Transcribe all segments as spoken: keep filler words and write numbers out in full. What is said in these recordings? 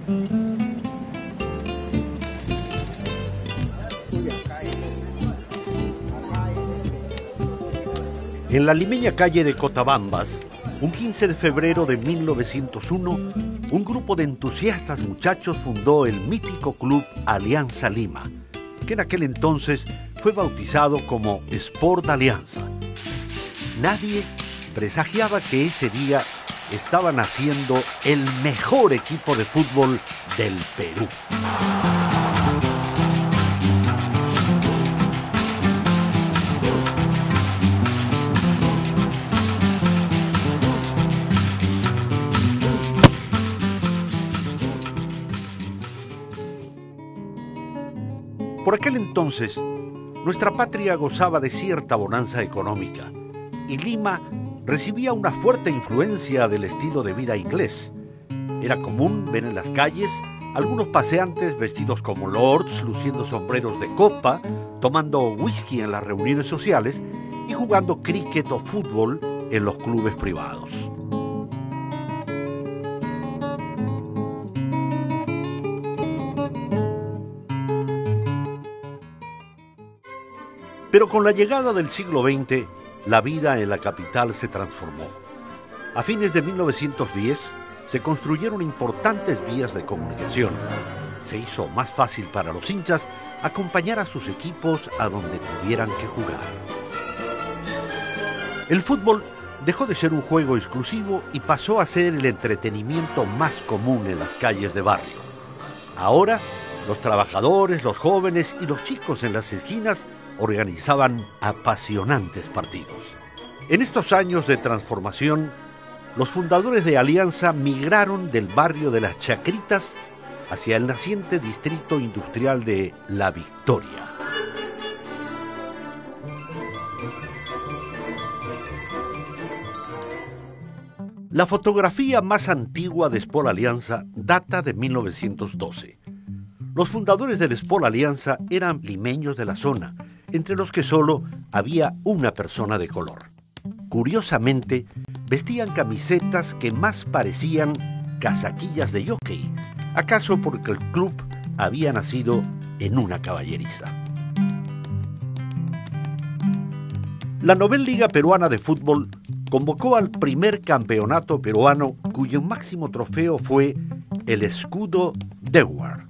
En la limeña calle de Cotabambas, un quince de febrero de mil novecientos uno, un grupo de entusiastas muchachos fundó el mítico club Alianza Lima, que en aquel entonces fue bautizado como Sport Alianza. Nadie presagiaba que ese día estaba naciendo el mejor equipo de fútbol del Perú. Por aquel entonces, nuestra patria gozaba de cierta bonanza económica y Lima recibía una fuerte influencia del estilo de vida inglés. Era común ver en las calles algunos paseantes vestidos como lords, luciendo sombreros de copa, tomando whisky en las reuniones sociales y jugando cricket o fútbol en los clubes privados. Pero con la llegada del siglo veinte, la vida en la capital se transformó. A fines de mil novecientos diez, se construyeron importantes vías de comunicación. Se hizo más fácil para los hinchas acompañar a sus equipos a donde tuvieran que jugar. El fútbol dejó de ser un juego exclusivo y pasó a ser el entretenimiento más común en las calles de barrio. Ahora, los trabajadores, los jóvenes y los chicos en las esquinas organizaban apasionantes partidos. En estos años de transformación, los fundadores de Alianza migraron del barrio de Las Chacritas hacia el naciente distrito industrial de La Victoria. La fotografía más antigua de Sport Alianza data de mil novecientos doce. Los fundadores del Sport Alianza eran limeños de la zona, entre los que solo había una persona de color. Curiosamente, vestían camisetas que más parecían casaquillas de jockey, acaso porque el club había nacido en una caballeriza. La Novel Liga Peruana de Fútbol convocó al primer campeonato peruano, cuyo máximo trofeo fue el escudo Dewar.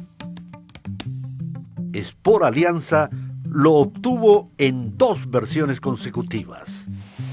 Sport Alianza lo obtuvo en dos versiones consecutivas.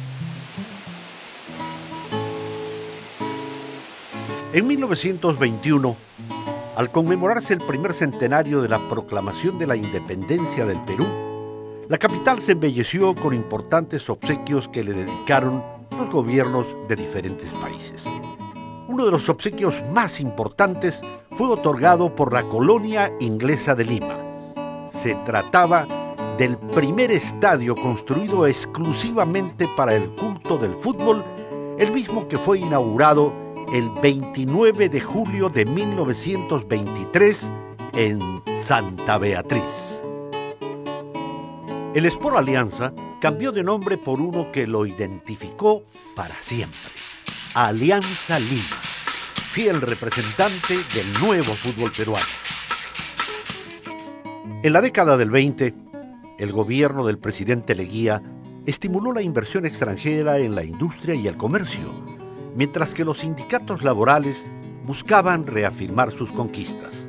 En mil novecientos veintiuno, al conmemorarse el primer centenario de la proclamación de la independencia del Perú, la capital se embelleció con importantes obsequios que le dedicaron los gobiernos de diferentes países. Uno de los obsequios más importantes fue otorgado por la colonia inglesa de Lima. Se trataba del primer estadio construido exclusivamente para el culto del fútbol, el mismo que fue inaugurado el veintinueve de julio de mil novecientos veintitrés en Santa Beatriz. El Sport Alianza cambió de nombre por uno que lo identificó para siempre: Alianza Lima, fiel representante del nuevo fútbol peruano. En la década del veinte, el gobierno del presidente Leguía estimuló la inversión extranjera en la industria y el comercio, mientras que los sindicatos laborales buscaban reafirmar sus conquistas.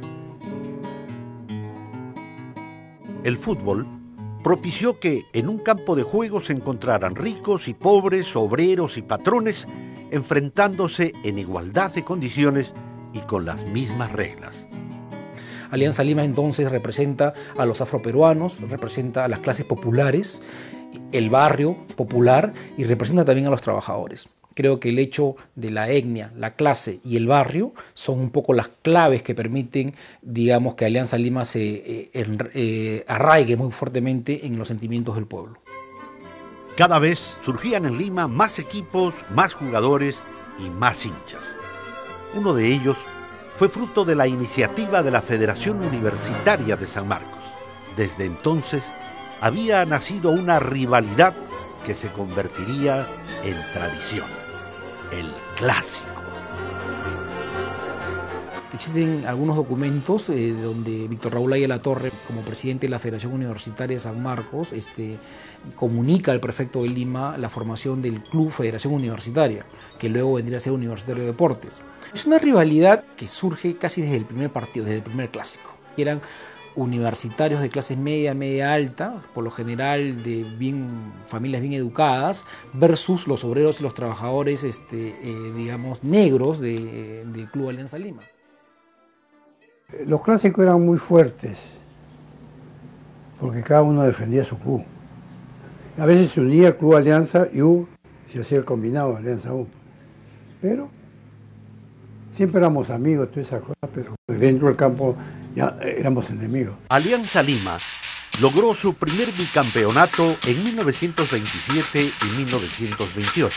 El fútbol propició que en un campo de juego se encontraran ricos y pobres, obreros y patrones, enfrentándose en igualdad de condiciones y con las mismas reglas. Alianza Lima entonces representa a los afroperuanos, representa a las clases populares, el barrio popular y representa también a los trabajadores. Creo que el hecho de la etnia, la clase y el barrio son un poco las claves que permiten, digamos, que Alianza Lima se eh, eh, arraigue muy fuertemente en los sentimientos del pueblo. Cada vez surgían en Lima más equipos, más jugadores y más hinchas. Uno de ellos fue fruto de la iniciativa de la Federación Universitaria de San Marcos. Desde entonces había nacido una rivalidad que se convertiría en tradición: el clásico. Existen algunos documentos eh, donde Víctor Raúl Aya Latorre, como presidente de la Federación Universitaria de San Marcos, este, comunica al prefecto de Lima la formación del Club Federación Universitaria, que luego vendría a ser Universitario de Deportes. Es una rivalidad que surge casi desde el primer partido, desde el primer clásico. Eran universitarios de clases media, media alta, por lo general de bien, familias bien educadas, versus los obreros y los trabajadores, este, eh, digamos, negros de, del Club Alianza Lima. Los clásicos eran muy fuertes, porque cada uno defendía su club. A veces se unía el Club Alianza y U, se hacía el combinado Alianza U. Pero siempre éramos amigos, todas esas cosas, pero dentro del campo ya éramos enemigos. Alianza Lima logró su primer bicampeonato en mil novecientos veintisiete y mil novecientos veintiocho.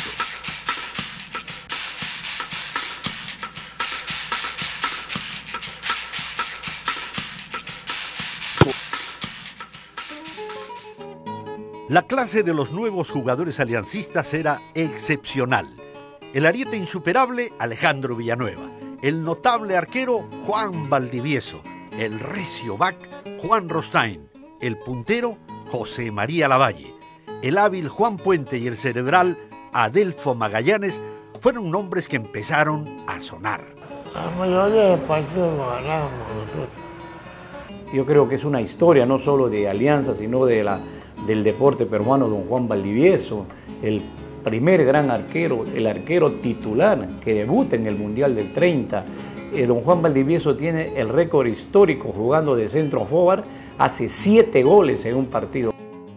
La clase de los nuevos jugadores aliancistas era excepcional. El ariete insuperable, Alejandro Villanueva. El notable arquero, Juan Valdivieso. El recio back, Juan Rostain. El puntero, José María Lavalle. El hábil Juan Puente y el cerebral, Adelfo Magallanes, fueron nombres que empezaron a sonar. La mayoría de partidos lo ganábamos nosotros. Yo creo que es una historia no solo de Alianza, sino de la, del deporte peruano, don Juan Valdivieso, el primer gran arquero, el arquero titular que debuta en el Mundial del treinta. Eh, don Juan Valdivieso tiene el récord histórico jugando de centro forward, hace siete goles en un partido.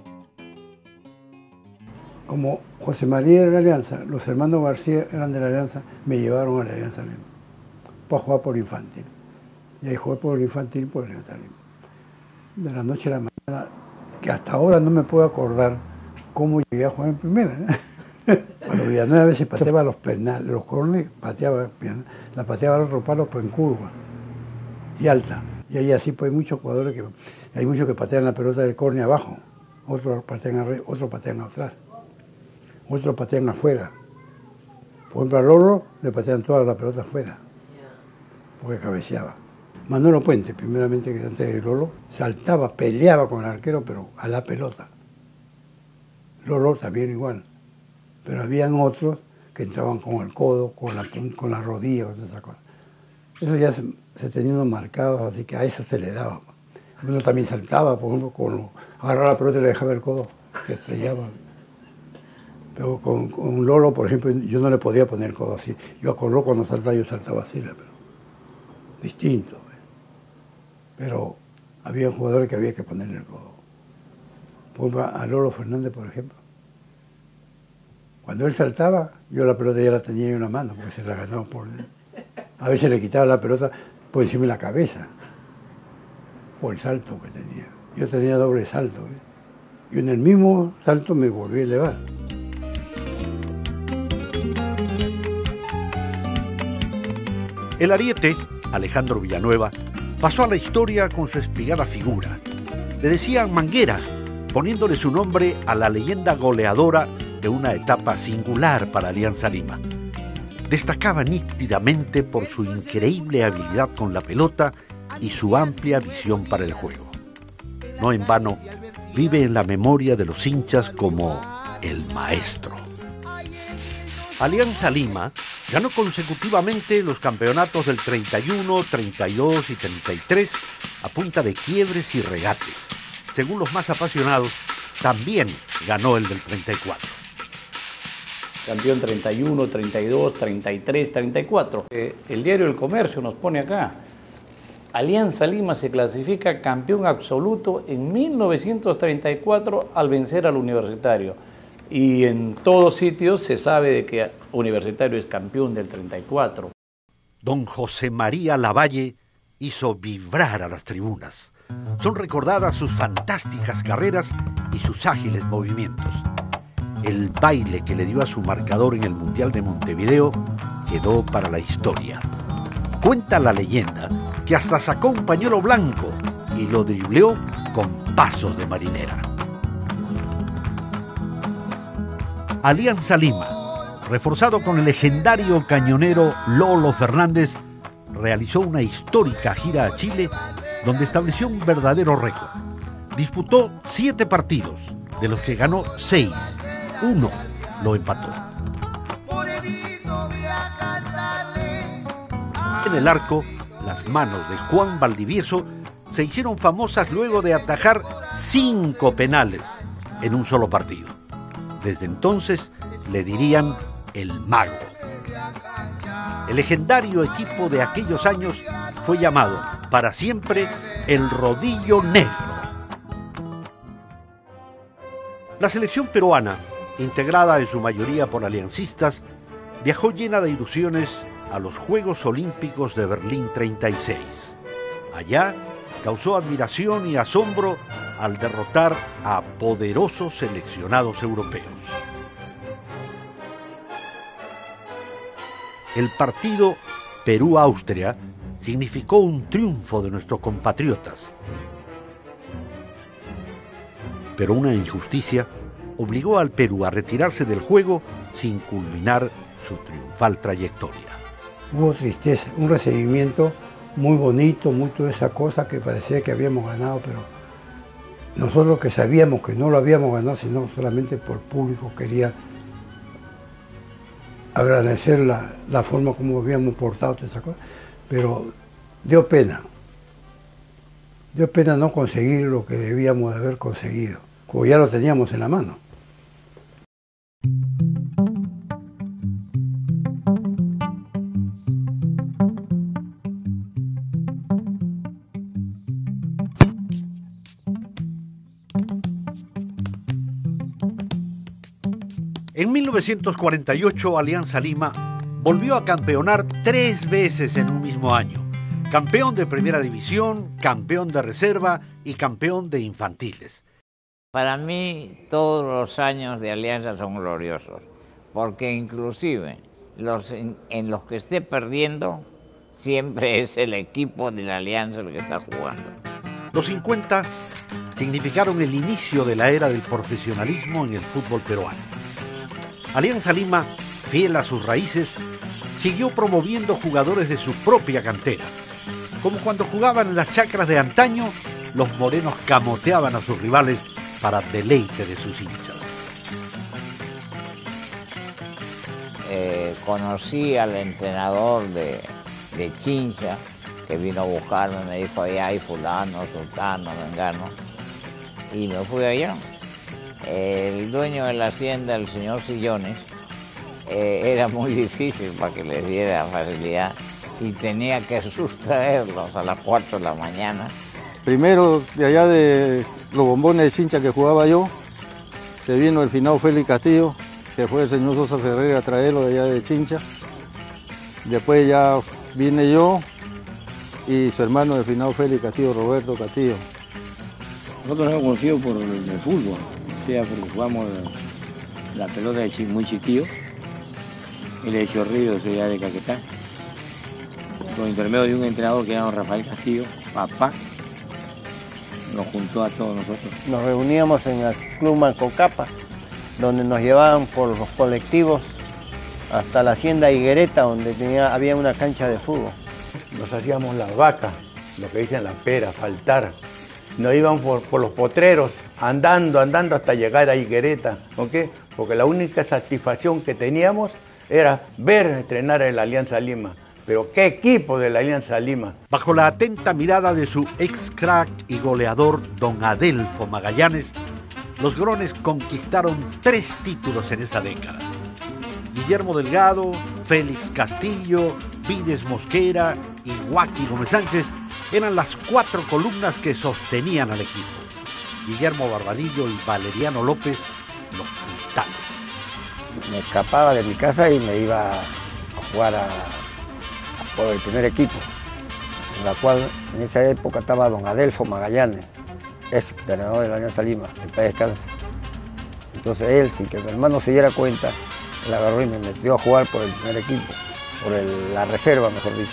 Como José María era de la Alianza, los hermanos García eran de la Alianza, me llevaron a la Alianza Lima para jugar por infantil. Y ahí jugué por infantil por la Alianza Lima. De la noche a la mañana, que hasta ahora no me puedo acordar cómo llegué a jugar en primera, ¿eh? Cuando Villanueva a veces pateaba los penales, los corners, pateaba, la pateaba al otro palo pues en curva y alta. Y ahí así pues hay muchos jugadores que, hay muchos que patean la pelota del córner abajo, otros patean arriba, otros patean atrás, otros patean afuera. Por ejemplo a Lolo le patean toda la pelota afuera, porque cabeceaba. Manolo Puente, primeramente que antes de Lolo, saltaba, peleaba con el arquero, pero a la pelota. Lolo también igual. Pero habían otros que entraban con el codo, con la, con la rodilla, con esas cosas. Eso ya se, se tenían unos marcados, así que a eso se le daba. Uno también saltaba, por ejemplo, con, agarraba la pelota y le dejaba el codo, se estrellaba. Pero con, con Lolo, por ejemplo, yo no le podía poner el codo así. Yo con Lolo cuando saltaba, yo saltaba así, pero distinto. Pero había jugadores que había que ponerle el codo. Por ejemplo, a Lolo Fernández, por ejemplo. Cuando él saltaba, yo la pelota ya la tenía en una mano, porque se la ganaba por él. A veces le quitaba la pelota por encima de la cabeza, por el salto que tenía. Yo tenía doble salto, ¿eh? Y en el mismo salto me volví a elevar. El ariete, Alejandro Villanueva, pasó a la historia con su espigada figura. Le decían Manguera, poniéndole su nombre a la leyenda goleadora de una etapa singular para Alianza Lima. Destacaba nítidamente por su increíble habilidad con la pelota y su amplia visión para el juego. No en vano, vive en la memoria de los hinchas como el maestro. Alianza Lima ganó consecutivamente los campeonatos del treinta y uno, treinta y dos y treinta y tres a punta de quiebres y regates. Según los más apasionados, también ganó el del treinta y cuatro. Campeón treinta y uno, treinta y dos, treinta y tres, treinta y cuatro. Eh, el diario El Comercio nos pone acá. Alianza Lima se clasifica campeón absoluto en mil novecientos treinta y cuatro al vencer al Universitario. Y en todos sitios se sabe de que Universitario es campeón del treinta y cuatro. Don José María Lavalle hizo vibrar a las tribunas. Son recordadas sus fantásticas carreras y sus ágiles movimientos. El baile que le dio a su marcador en el Mundial de Montevideo quedó para la historia. Cuenta la leyenda que hasta sacó un pañuelo blanco y lo dribleó con pasos de marinera. Alianza Lima, reforzado con el legendario cañonero Lolo Fernández, realizó una histórica gira a Chile donde estableció un verdadero récord. Disputó siete partidos, de los que ganó seis. Uno lo empató. En el arco, las manos de Juan Valdivieso se hicieron famosas luego de atajar cinco penales en un solo partido. Desde entonces le dirían el mago. El legendario equipo de aquellos años fue llamado para siempre el Rodillo Negro. La selección peruana, integrada en su mayoría por aliancistas, viajó llena de ilusiones a los Juegos Olímpicos de Berlín treinta y seis. Allá causó admiración y asombro al derrotar a poderosos seleccionados europeos. El partido Perú-Austria significó un triunfo de nuestros compatriotas. Pero una injusticia obligó al Perú a retirarse del juego sin culminar su triunfal trayectoria. Hubo tristeza, un recibimiento muy bonito, mucho de esa cosa que parecía que habíamos ganado, pero nosotros que sabíamos que no lo habíamos ganado, sino solamente por el público quería agradecer la, la forma como habíamos portado toda esa cosa, pero dio pena, dio pena no conseguir lo que debíamos de haber conseguido, como ya lo teníamos en la mano. En mil novecientos cuarenta y ocho, Alianza Lima volvió a campeonar tres veces en un mismo año. Campeón de primera división, campeón de reserva y campeón de infantiles. Para mí todos los años de Alianza son gloriosos, porque inclusive los en, en los que esté perdiendo, siempre es el equipo de la Alianza el que está jugando. Los cincuenta significaron el inicio de la era del profesionalismo en el fútbol peruano. Alianza Lima, fiel a sus raíces, siguió promoviendo jugadores de su propia cantera. Como cuando jugaban en las chacras de antaño, los morenos camoteaban a sus rivales para deleite de sus hinchas. Eh, conocí al entrenador de, de Chincha, que vino a buscarme, me dijo, allá hay fulano, sultano, mengano, y me fui allá. El dueño de la hacienda, el señor Sillones, eh, era muy difícil para que les diera facilidad y tenía que sustraerlos a las cuatro de la mañana. Primero, de allá de los bombones de Chincha que jugaba yo, se vino el finado Félix Castillo, que fue el señor Sosa Ferrer a traerlo de allá de Chincha. Después ya vine yo y su hermano el finado Félix Castillo, Roberto Castillo. Nosotros nos hemos conocido por el, el fútbol, o sea, porque jugamos la, la pelota de muy chiquillos. Él es de Chorrillo, soy de Caquetá. Por intermedio de un entrenador que se llama Rafael Castillo, papá, nos juntó a todos nosotros. Nos reuníamos en el Club Mancocapa, donde nos llevaban por los colectivos hasta la hacienda Higuereta, donde tenía, había una cancha de fútbol. Nos hacíamos las vacas, lo que dicen la pera, faltar. Nos íbamos por, por los potreros, andando, andando hasta llegar a Higuereta. ¿Por qué? Porque la única satisfacción que teníamos era ver entrenar a la Alianza Lima. Pero qué equipo de la Alianza Lima. Bajo la atenta mirada de su ex crack y goleador don Adelfo Magallanes, los grones conquistaron tres títulos en esa década. Guillermo Delgado, Félix Castillo, Vides Mosquera y Joaquín Gómez Sánchez eran las cuatro columnas que sostenían al equipo. Guillermo Barbadillo y Valeriano López, los puntales. Me escapaba de mi casa y me iba a jugar a, a por el primer equipo, en la cual en esa época estaba don Adelfo Magallanes, ex entrenador de la Alianza Lima, en paz descanse. Entonces él, sin que mi hermano se diera cuenta, él agarró y me metió a jugar por el primer equipo, por el, la reserva, mejor dicho,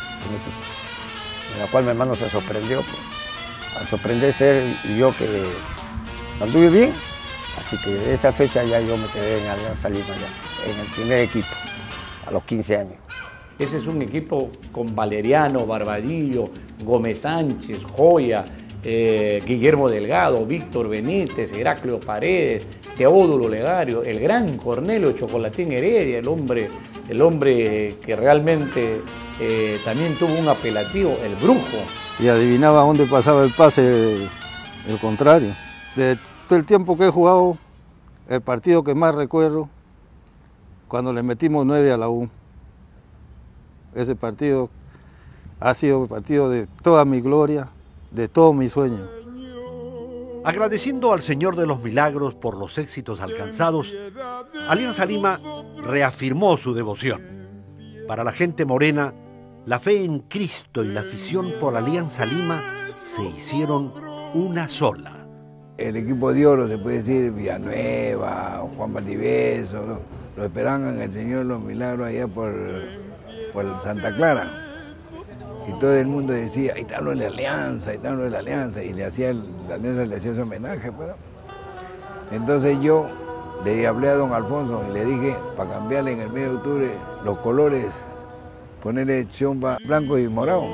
en la cual mi hermano se sorprendió. Pues, al sorprenderse él y yo que anduve bien, así que de esa fecha ya yo me quedé en Alianza Lima, ya, en el primer equipo, a los quince años. Ese es un equipo con Valeriano, Barbadillo, Gómez Sánchez, Joya, eh, Guillermo Delgado, Víctor Benítez, Heraclio Paredes, Teodulo Legario, el gran Cornelio Chocolatín Heredia, el hombre, el hombre que realmente eh, también tuvo un apelativo, el Brujo. Y adivinaba dónde pasaba el pase, el contrario. De todo el tiempo que he jugado, el partido que más recuerdo, cuando le metimos nueve a la U. Ese partido ha sido el partido de toda mi gloria, de todos mis sueños. Agradeciendo al Señor de los Milagros por los éxitos alcanzados, Alianza Lima reafirmó su devoción. Para la gente morena, la fe en Cristo y la afición por Alianza Lima se hicieron una sola. El equipo de oro, se puede decir, Villanueva, Juan Valdivieso, ¿no? Lo esperaban en el Señor de los Milagros allá por, por Santa Clara. Y todo el mundo decía, ahí está lo de la Alianza, ahí está lo de la Alianza. Y le hacía, la Alianza le hacía ese homenaje. Pues. Entonces yo le hablé a don Alfonso y le dije, para cambiarle en el mes de octubre los colores, ponerle chomba blanco y morado.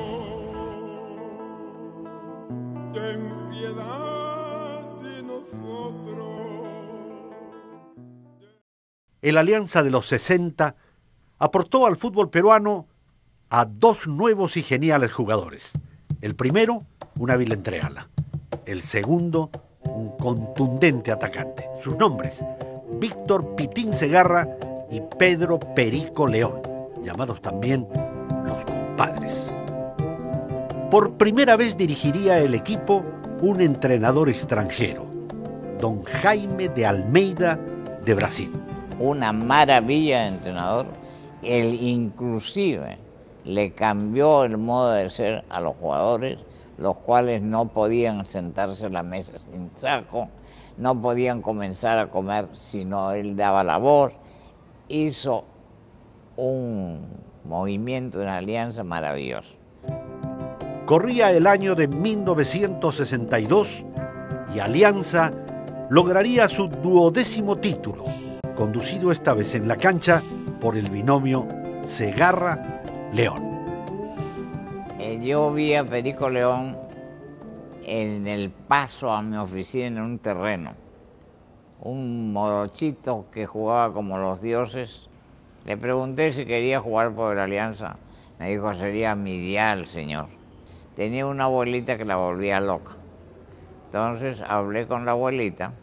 El Alianza de los sesenta aportó al fútbol peruano a dos nuevos y geniales jugadores. El primero, un hábil entreala. El segundo, un contundente atacante. Sus nombres, Víctor Pitín Segarra y Pedro Perico León, llamados también los compadres. Por primera vez dirigiría el equipo un entrenador extranjero, don Jaime de Almeida de Brasil. Una maravilla de entrenador. Él inclusive le cambió el modo de ser a los jugadores, los cuales no podían sentarse a la mesa sin saco, no podían comenzar a comer si no él daba la voz. Hizo un movimiento en Alianza maravilloso. Corría el año de mil novecientos sesenta y dos y Alianza lograría su duodécimo título, conducido esta vez en la cancha por el binomio Segarra-León. Eh, yo vi a Perico León en el paso a mi oficina en un terreno. Un morochito que jugaba como los dioses. Le pregunté si quería jugar por la Alianza. Me dijo, sería mi ideal, señor. Tenía una abuelita que la volvía loca. Entonces hablé con la abuelita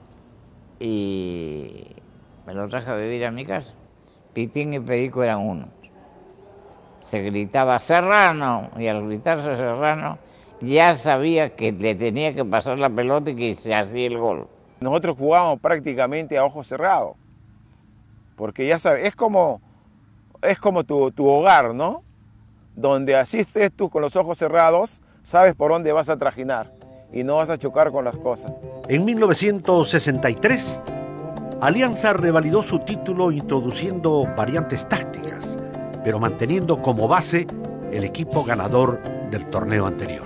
y me lo traje a vivir a mi casa. Pitín y Perico eran uno. Se gritaba Serrano, y al gritarse Serrano ya sabía que le tenía que pasar la pelota y que se hacía el gol. Nosotros jugábamos prácticamente a ojos cerrados, porque ya sabes, es como, es como tu, tu hogar, ¿no? Donde asistes tú con los ojos cerrados, sabes por dónde vas a trajinar y no vas a chocar con las cosas. En mil novecientos sesenta y tres, Alianza revalidó su título introduciendo variantes tácticas, pero manteniendo como base el equipo ganador del torneo anterior.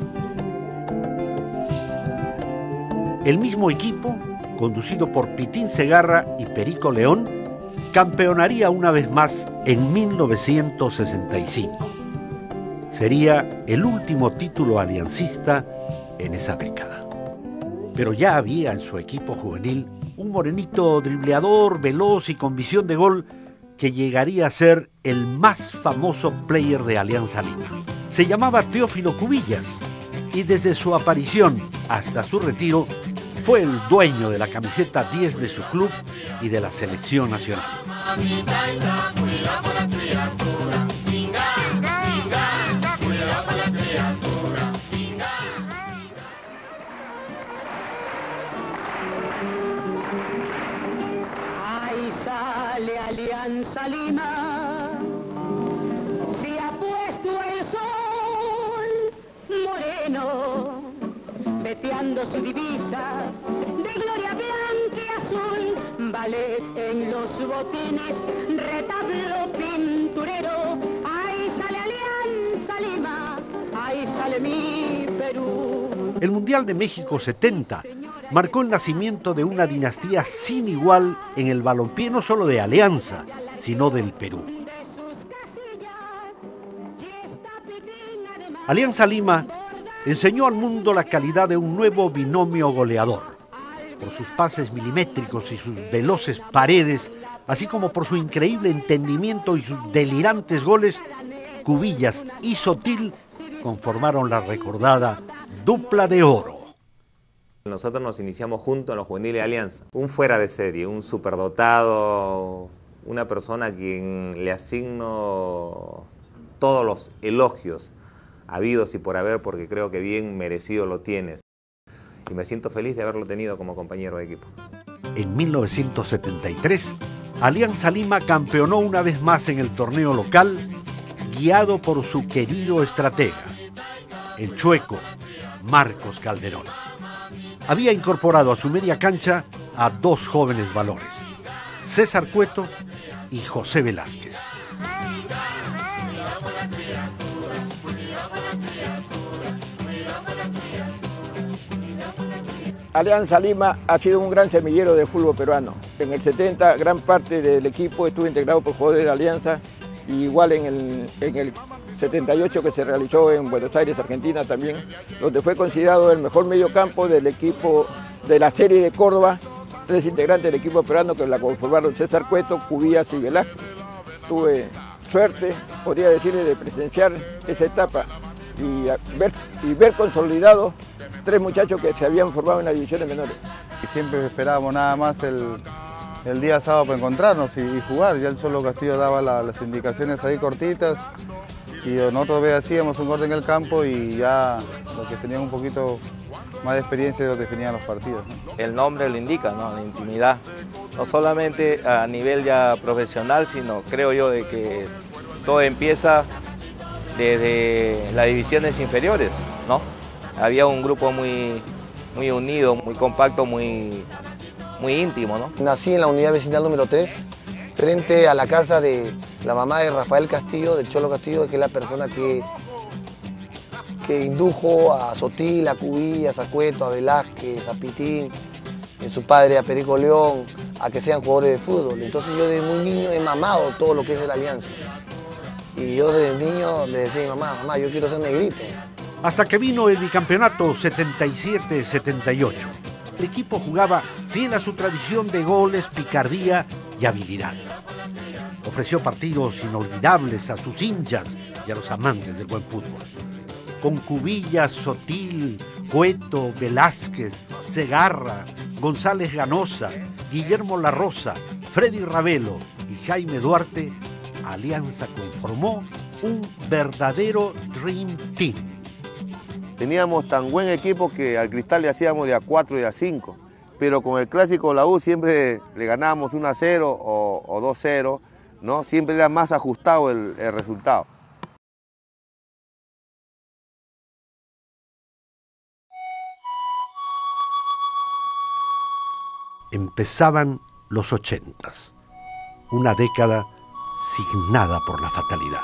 El mismo equipo, conducido por Pitín Segarra y Perico León, campeonaría una vez más en mil novecientos sesenta y cinco. Sería el último título aliancista en esa década. Pero ya había en su equipo juvenil un morenito dribleador, veloz y con visión de gol que llegaría a ser el más famoso player de Alianza Lima. Se llamaba Teófilo Cubillas y desde su aparición hasta su retiro fue el dueño de la camiseta diez de su club y de la selección nacional. Ahí sale Alianza Lima, se ha puesto el sol moreno, veteando su divisa de gloria blanca y azul, ballet en los botines, retablo pinturero. Ahí sale Alianza Lima, ahí sale mi Perú. El Mundial de México setenta marcó el nacimiento de una dinastía sin igual en el balompié, no solo de Alianza, sino del Perú. Alianza Lima enseñó al mundo la calidad de un nuevo binomio goleador, por sus pases milimétricos y sus veloces paredes, así como por su increíble entendimiento y sus delirantes goles. Cubillas y Sotil conformaron la recordada dupla de oro. Nosotros nos iniciamos juntos en los juveniles de Alianza. Un fuera de serie, un superdotado, una persona a quien le asigno todos los elogios habidos y por haber, porque creo que bien merecido lo tienes. Y me siento feliz de haberlo tenido como compañero de equipo. En mil novecientos setenta y tres, Alianza Lima campeonó una vez más en el torneo local, guiado por su querido estratega, el chueco Marcos Calderón. Había incorporado a su media cancha a dos jóvenes valores, César Cueto y José Velázquez. Alianza Lima ha sido un gran semillero de fútbol peruano. En el setenta, gran parte del equipo estuvo integrado por jugadores de Alianza, y igual en el, en el setenta y ocho que se realizó en Buenos Aires, Argentina también, donde fue considerado el mejor mediocampo del equipo de la serie de Córdoba, tres integrantes del equipo peruano que la conformaron César Cueto, Cubillas y Velázquez. Tuve suerte, podría decirle, de presenciar esa etapa y ver, y ver consolidado tres muchachos que se habían formado en las divisiones menores. Y siempre esperábamos nada más el, el día sábado para encontrarnos y, y jugar. Ya el Cholo Castillo daba la, las indicaciones ahí cortitas y nosotros hacíamos un orden en el campo y ya los que tenían un poquito más de experiencia los definían los partidos, ¿no? El nombre lo indica, ¿no? La intimidad, no solamente a nivel ya profesional, sino creo yo de que todo empieza desde las divisiones inferiores, ¿no? Había un grupo muy, muy unido, muy compacto, muy, muy íntimo, ¿no? Nací en la unidad vecinal número tres, frente a la casa de la mamá de Rafael Castillo, del Cholo Castillo, que es la persona que, que indujo a Sotil, a Cubillas, a Cueto, a Velázquez, a Pitín, a su padre, a Perico León, a que sean jugadores de fútbol. Entonces yo desde muy niño he mamado todo lo que es la Alianza. Y yo desde niño le decía a mi mamá, mamá, yo quiero ser negrito. Hasta que vino el bicampeonato setenta y siete setenta y ocho. El equipo jugaba fiel a su tradición de goles, picardía y habilidad. Ofreció partidos inolvidables a sus hinchas y a los amantes del buen fútbol. Con Cubillas, Sotil, Cueto, Velázquez, Segarra, González Ganosa, Guillermo La Rosa, Freddy Ravelo y Jaime Duarte, Alianza conformó un verdadero Dream Team. Teníamos tan buen equipo que al Cristal le hacíamos de a cuatro y a cinco, pero con el clásico la U siempre le ganábamos uno a cero o, o dos a cero, ¿no? Siempre era más ajustado el, el resultado. Empezaban los ochentas, una década signada por la fatalidad.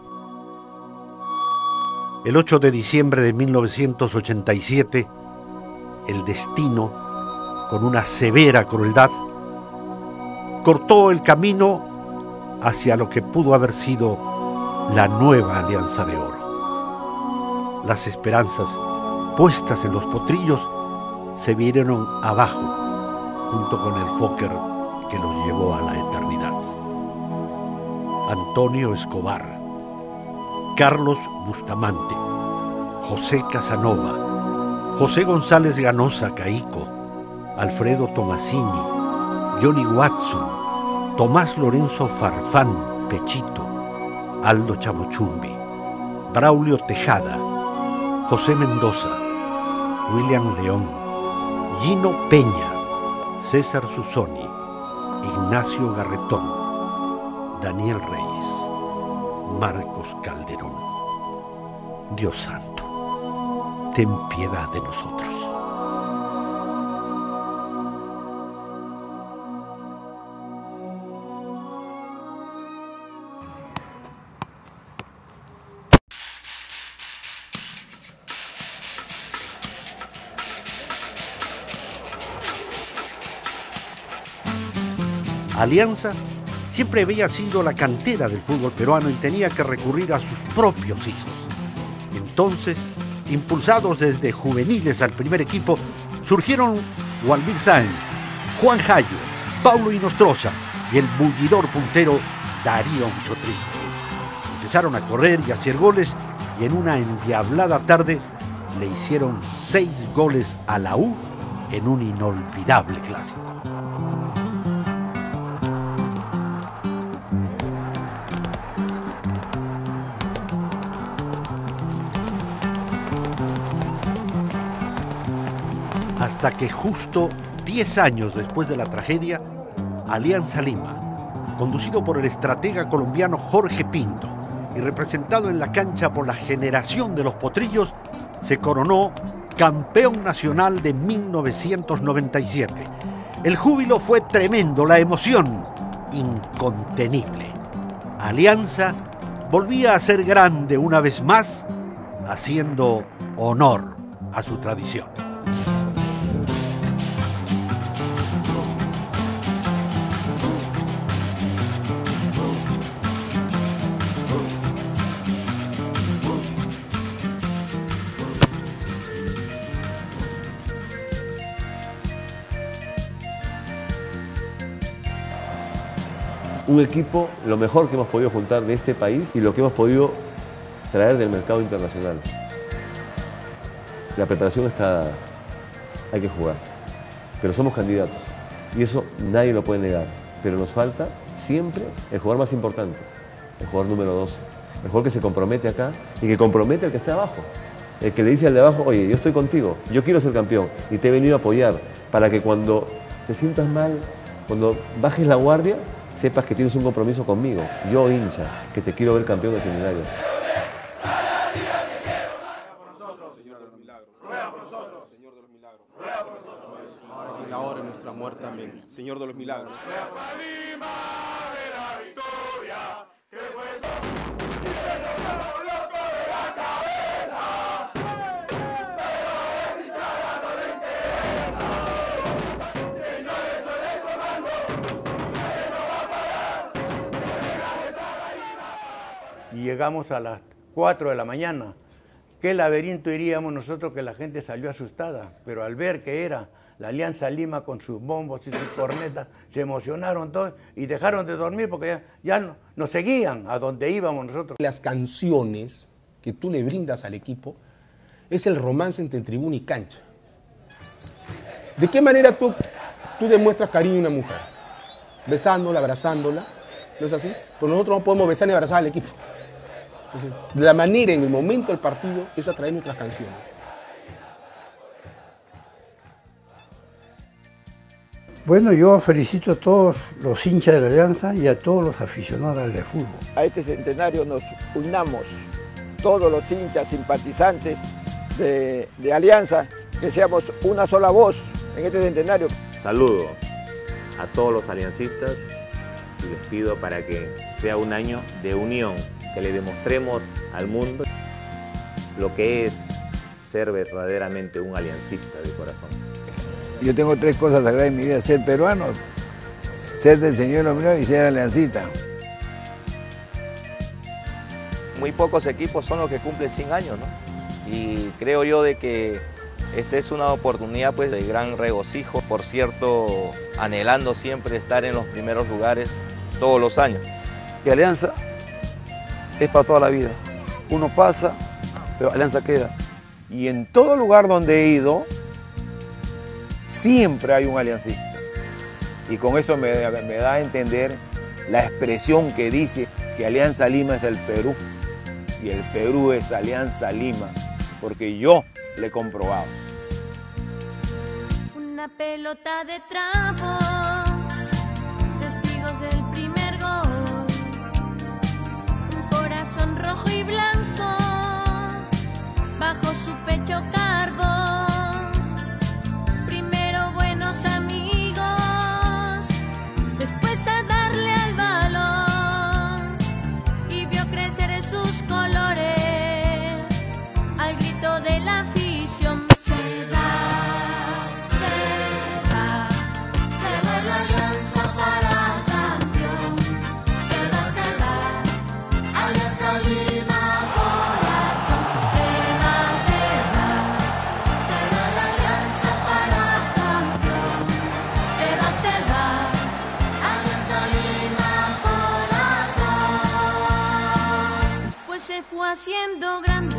El ocho de diciembre de mil novecientos ochenta y siete, el destino, con una severa crueldad, cortó el camino hacia lo que pudo haber sido la nueva Alianza de Oro. Las esperanzas puestas en los potrillos se vinieron abajo junto con el Fokker que los llevó a la eternidad. Antonio Escobar, Carlos Bustamante, José Casanova, José González Ganosa Caico, Alfredo Tomasini, Johnny Watson, Tomás Lorenzo Farfán Pechito, Aldo Chamochumbi, Braulio Tejada, José Mendoza, William León, Gino Peña, César Susoni, Ignacio Garretón, Daniel Reyes, Marcos Calderón. Dios santo, ten piedad de nosotros. Alianza siempre había sido la cantera del fútbol peruano y tenía que recurrir a sus propios hijos. Entonces, impulsados desde juveniles al primer equipo, surgieron Waldir Sáenz, Juan Jayo, Paulo Inostroza y el bullidor puntero Darío Michotrisco. Empezaron a correr y a hacer goles y en una endiablada tarde le hicieron seis goles a la U en un inolvidable clásico. Hasta que justo diez años después de la tragedia, Alianza Lima, conducido por el estratega colombiano Jorge Pinto y representado en la cancha por la generación de los potrillos, se coronó campeón nacional de mil novecientos noventa y siete. El júbilo fue tremendo, la emoción incontenible. Alianza volvía a ser grande una vez más, haciendo honor a su tradición. Un equipo, lo mejor que hemos podido juntar de este país y lo que hemos podido traer del mercado internacional. La preparación está, hay que jugar, pero somos candidatos y eso nadie lo puede negar, pero nos falta siempre el jugador más importante, el jugador número doce, el jugador que se compromete acá y que compromete al que está abajo, el que le dice al de abajo, oye, yo estoy contigo, yo quiero ser campeón y te he venido a apoyar para que cuando te sientas mal, cuando bajes la guardia, sepas que tienes un compromiso conmigo, yo hincha, que te quiero ver campeón del seminario. Ahora en nuestra muerte también, Señor de los milagros. Y llegamos a las cuatro de la mañana. ¿Qué laberinto iríamos nosotros que la gente salió asustada? Pero al ver que era la Alianza Lima con sus bombos y sus cornetas, se emocionaron todos y dejaron de dormir porque ya, ya no, nos seguían a donde íbamos nosotros. Las canciones que tú le brindas al equipo es el romance entre tribuna y cancha. ¿De qué manera tú, tú demuestras cariño a una mujer? Besándola, abrazándola, ¿no es así? Pero nosotros no podemos besar ni abrazar al equipo. Entonces, la manera en el momento del partido es a través de nuestras canciones. Bueno, yo felicito a todos los hinchas de la Alianza y a todos los aficionados del fútbol. A este centenario nos unamos todos los hinchas simpatizantes de, de Alianza, que seamos una sola voz en este centenario. Saludo a todos los aliancistas y les pido para que sea un año de unión, que le demostremos al mundo lo que es ser verdaderamente un aliancista de corazón. Yo tengo tres cosas sagradas en mi vida: ser peruano, ser del Señor Dominó y ser aliancista. Muy pocos equipos son los que cumplen cien años, ¿no? Y creo yo de que esta es una oportunidad pues, de gran regocijo, por cierto, anhelando siempre estar en los primeros lugares todos los años. Y Alianza es para toda la vida. Uno pasa, pero Alianza queda. Y en todo lugar donde he ido, siempre hay un aliancista. Y con eso me, me da a entender la expresión que dice que Alianza Lima es del Perú y el Perú es Alianza Lima, porque yo le he comprobado. Una pelota de trapo, testigos del primer gol, un corazón rojo y blanco, bajo su pecho carbón, primero buenos amigos, después a darle al balón, y vio crecer sus colores, al grito de la afición. Se va, se va, se va la Alianza para campeón, se va, se va, Alianza Lima. se fue haciendo grande,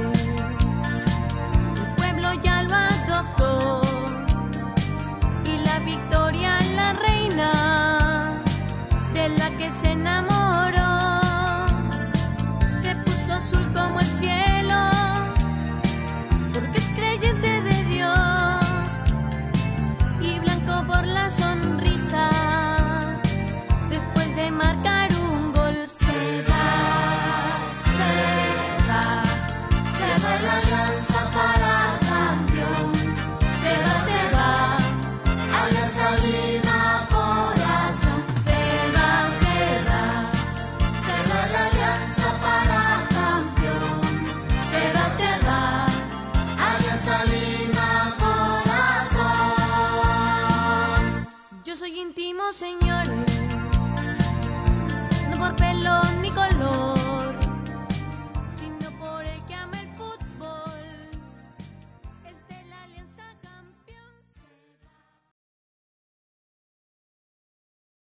el pueblo ya lo adoptó y la victoria la reina de la que se enamoró se puso azul como el cielo porque es creyente de Dios y blanco por la sonrisa después de marcar un gol. Se va, se va, se va la Alianza para campeón. Se va, se va, Alianza Lima corazón. Se va, se va, se va la Alianza para campeón. Se va, se va, Alianza Lima corazón. Yo soy íntimo, señores, no por pelo ni color.